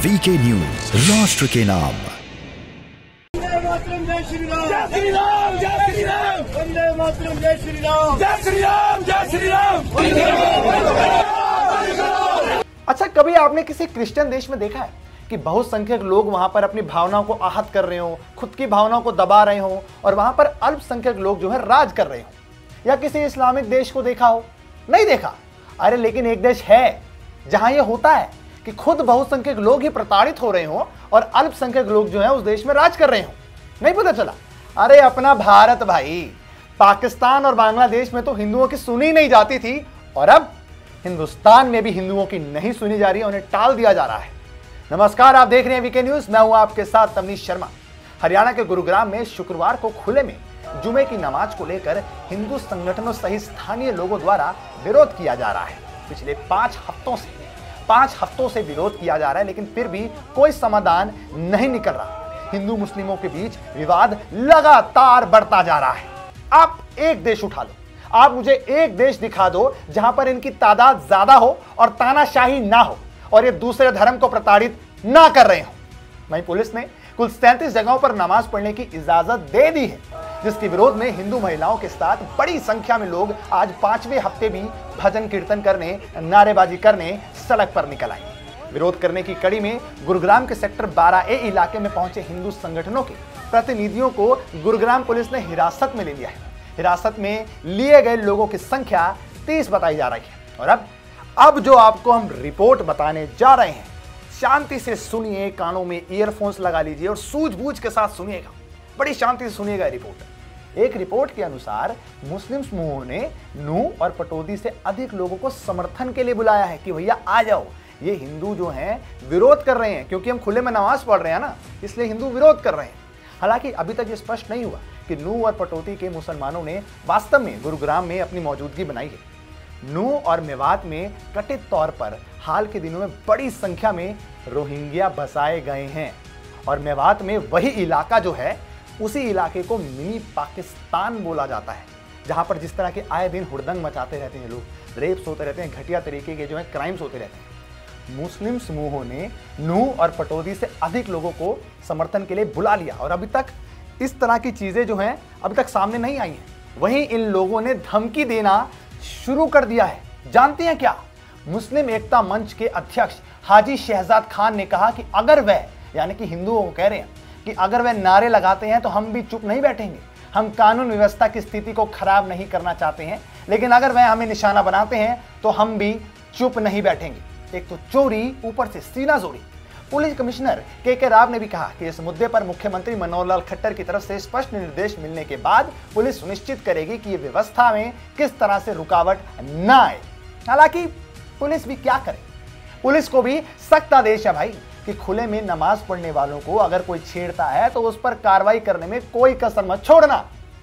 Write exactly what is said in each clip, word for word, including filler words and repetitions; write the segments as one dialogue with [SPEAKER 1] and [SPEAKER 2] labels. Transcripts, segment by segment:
[SPEAKER 1] VK news, राष्ट्र के नाम।
[SPEAKER 2] वंदे मातरम, जय श्री राम, जय श्री राम, जय श्री राम, वंदे मातरम, जय श्री राम, जय श्री राम, जय श्री राम।
[SPEAKER 3] अच्छा, कभी आपने किसी क्रिश्चियन देश में देखा है कि बहुसंख्यक लोग वहां पर अपनी भावनाओं को आहत कर रहे हो, खुद की भावनाओं को दबा रहे हो और वहां पर अल्पसंख्यक लोग जो है राज कर रहे हो? या किसी इस्लामिक देश को देखा हो? नहीं देखा। अरे लेकिन एक देश है जहां यह होता है कि खुद बहुसंख्यक लोग ही प्रताड़ित हो रहे हो और अल्पसंख्यक लोग जो है उस देश में राज कर रहे हो। नहीं पता चला? अरे अपना भारत भाई। पाकिस्तान और बांग्लादेश में तो हिंदुओं की सुनी नहीं जाती थी और अब हिंदुस्तान में भी हिंदुओं की नहीं सुनी जा रही है, उन्हें टाल दिया जा रहा है। नमस्कार, आप देख रहे हैं वीके न्यूज। मैं हूं आपके साथ तमनीश शर्मा। हरियाणा के गुरुग्राम में शुक्रवार को खुले में जुमे की नमाज को लेकर हिंदू संगठनों सहित स्थानीय लोगों द्वारा विरोध किया जा रहा है। पिछले पांच हफ्तों से पांच हफ्तों से विरोध किया जा रहा है, लेकिन फिर भी कोई समाधान नहीं निकल रहा। हिंदू मुस्लिमों के बीच विवाद लगातार बढ़ता जा रहा है। आप एक देश उठा लो, आप मुझे एक देश दिखा दो जहां पर इनकी तादाद ज्यादा हो और तानाशाही ना हो और ये दूसरे धर्म को प्रताड़ित ना कर रहे हो। वहीं पुलिस ने कुल सैंतीस जगहों पर नमाज पढ़ने की इजाजत दे दी है, जिसके विरोध में हिंदू महिलाओं के साथ बड़ी संख्या में लोग आज पांचवें हफ्ते भी भजन कीर्तन करने, नारेबाजी करने सड़क पर निकल आए। विरोध करने की कड़ी में गुरुग्राम के सेक्टर बारह ए इलाके में पहुंचे हिंदू संगठनों के प्रतिनिधियों को गुरुग्राम पुलिस ने हिरासत में ले लिया है। हिरासत में लिए गए लोगों की संख्या तीस बताई जा रही है। और अब अब जो आपको हम रिपोर्ट बताने जा रहे हैं, शांति से सुनिए, कानों में ईयरफोन्स लगा लीजिए और सूझबूझ के साथ सुनिएगा। बड़ी शांति से सुनिएगा रिपोर्ट। एक रिपोर्ट के अनुसार मुस्लिम समूहों ने नूह और पटौदी से अधिक लोगों को समर्थन के लिए बुलाया है कि भैया आ जाओ। ये हिंदू जो हैं विरोध कर रहे हैं, क्योंकि हम खुले में नमाज पढ़ रहे हैं ना, इसलिए हिंदू विरोध कर रहे हैं। हालांकि अभी तक ये स्पष्ट नहीं हुआ कि नूह और पटौदी के मुसलमानों ने वास्तव में गुरुग्राम में अपनी मौजूदगी बनाई है। नूह और मेवात में कथित तौर पर हाल के दिनों में बड़ी संख्या में रोहिंग्या बसाए गए हैं और मेवात में वही इलाका जो है, उसी इलाके को मिनी पाकिस्तान बोला जाता है, जहां पर जिस तरह के आए दिन हुड़दंग मचाते रहते हैं लोग, रेप्स होते रहते हैं, घटिया तरीके के जो है क्राइम्स होते रहते हैं। मुस्लिम समूहों ने नूह और पटौदी से अधिक लोगों को समर्थन के लिए बुला लिया और अभी तक इस तरह की चीजें जो हैं अभी तक सामने नहीं आई हैं। वहीं इन लोगों ने धमकी देना शुरू कर दिया है। जानते हैं क्या? मुस्लिम एकता मंच के अध्यक्ष हाजी शहजाद खान ने कहा कि अगर वह, यानी कि हिंदुओं को कह रहे हैं कि अगर वह नारे लगाते हैं तो हम भी चुप नहीं बैठेंगे। हम कानून व्यवस्था की स्थिति को खराब नहीं करना चाहते हैं, लेकिन अगर वह हमें निशाना बनाते हैं तो हम भी चुप नहीं बैठेंगे। एक तो चोरी, ऊपर से सीना जोड़ी। पुलिस कमिश्नर के के राव ने भी कहा कि इस मुद्दे पर मुख्यमंत्री मनोहर लाल खट्टर की तरफ से स्पष्ट निर्देश मिलने के बाद पुलिस सुनिश्चित करेगी कि ये व्यवस्था में किस तरह से रुकावट न आए। हालांकि पुलिस भी क्या करे, पुलिस को भी सख्त आदेश है भाई कि खुले में नमाज पढ़ने वालों को अगर कोई छेड़ता है तो उस पर कार्रवाई करने में कोई कसर मत छोड़ना।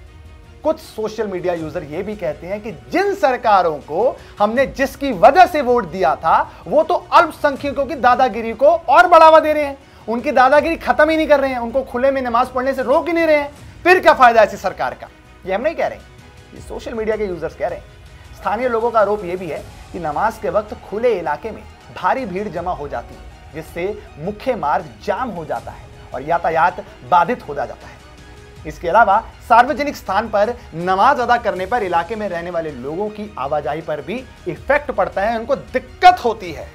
[SPEAKER 3] कुछ सोशल मीडिया यूजर ये भी कहते हैं कि जिन सरकारों को हमने जिसकी वजह से वोट दिया था वो तो अल्पसंख्यकों की दादागिरी को और बढ़ावा दे रहे हैं, उनकी दादागिरी खत्म ही नहीं कर रहे हैं, उनको खुले में नमाज पढ़ने से रोक ही नहीं रहे हैं। फिर क्या फायदा ऐसी सरकार का? ये हम नहीं कह रहे, ये सोशल मीडिया के यूजर्स कह रहे हैं। स्थानीय लोगों का आरोप यह भी है कि नमाज के वक्त खुले इलाके में भारी भीड़ जमा हो जाती है, जिससे मुख्य मार्ग जाम हो जाता है और यातायात बाधित हो जाता है। इसके अलावा सार्वजनिक स्थान पर नमाज अदा करने पर इलाके में रहने वाले लोगों की आवाजाही पर भी इफेक्ट पड़ता है, उनको दिक्कत होती है।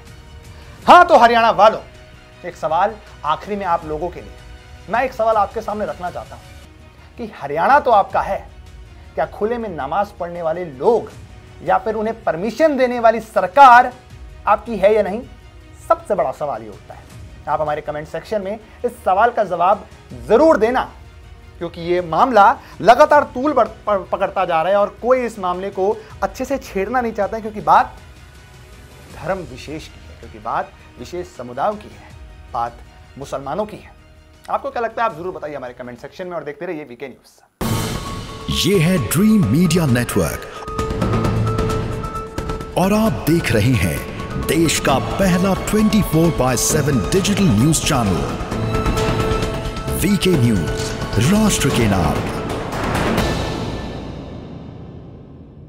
[SPEAKER 3] हाँ तो हरियाणा वालों, एक सवाल आखिरी में आप लोगों के लिए, मैं एक सवाल आपके सामने रखना चाहता हूं कि हरियाणा तो आपका है, क्या खुले में नमाज पढ़ने वाले लोग या फिर उन्हें परमिशन देने वाली सरकार आपकी है या नहीं? सबसे बड़ा सवाल ये होता है। आप हमारे कमेंट सेक्शन में इस सवाल का जवाब जरूर देना, क्योंकि ये मामला लगातार तूल पकड़ता जा रहा है और कोई इस मामले को अच्छे से छेड़ना नहीं चाहता है, क्योंकि बात धर्म विशेष की है, क्योंकि बात विशेष समुदायों की है, बात मुसलमानों की है। आपको क्या लगता है? आप जरूर बताइए हमारे कमेंट सेक्शन में और देखते रहिए वीके न्यूज।
[SPEAKER 1] ये है ड्रीम मीडिया नेटवर्क और आप देख रहे हैं देश का पहला चौबीस बाय सात digital news channel VK news, राष्ट्र के नाम।